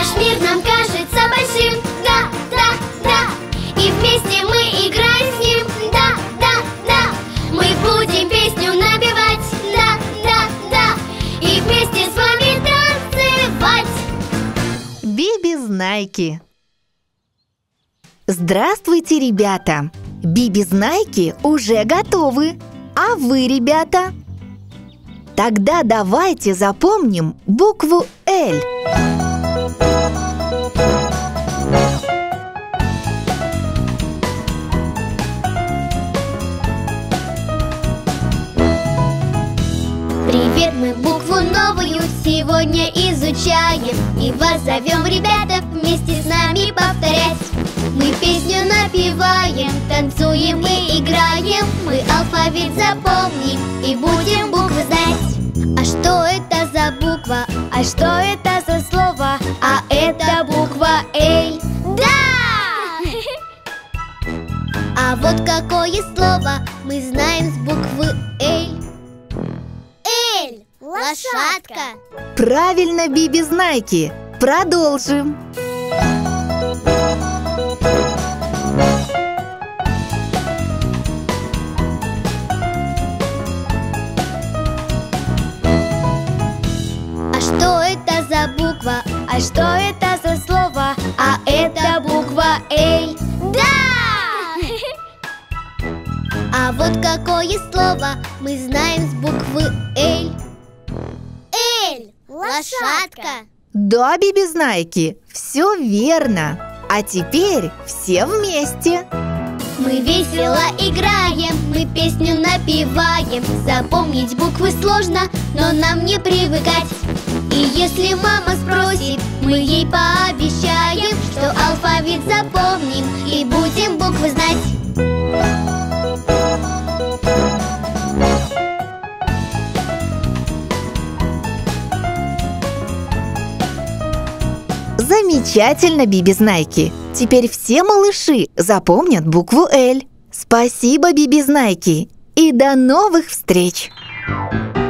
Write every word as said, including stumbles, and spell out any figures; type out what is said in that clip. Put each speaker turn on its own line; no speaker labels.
Наш мир нам кажется большим. Да, да, да. И вместе мы играем с ним. Да, да, да. Мы будем песню напевать. Да, да, да. И вместе с вами танцевать.
Биби-знайки. Здравствуйте, ребята! Биби-знайки уже готовы. А вы, ребята? Тогда давайте запомним букву «Л».
Привет, мы букву новую сегодня изучаем. И вас зовем, ребята, вместе с нами повторять. Мы песню напеваем, танцуем и играем. Мы алфавит запомним и будем буквы знать. А что это за буква? А что это за слово? А это буква «Л». Да! А вот какое слово мы знаем с буквы «Л». «Л» – лошадка.
Правильно, Биби-знайки! Продолжим!
А что это за буква? А что это за слово? А это буква «Л». Да! А вот какое слово мы знаем с буквы «Л». «Л» – лошадка.
Да, Биби-знайки, все верно! А теперь все вместе!
Мы весело играем, мы песню напеваем. Запомнить буквы сложно, но нам не привыкать. И если мама спросит, мы ей пообещаем, что алфавит запомним и будем буквы знать.
Замечательно, Биби-знайки! Теперь все малыши запомнят букву «Л». Спасибо, Биби-знайки! И до новых встреч!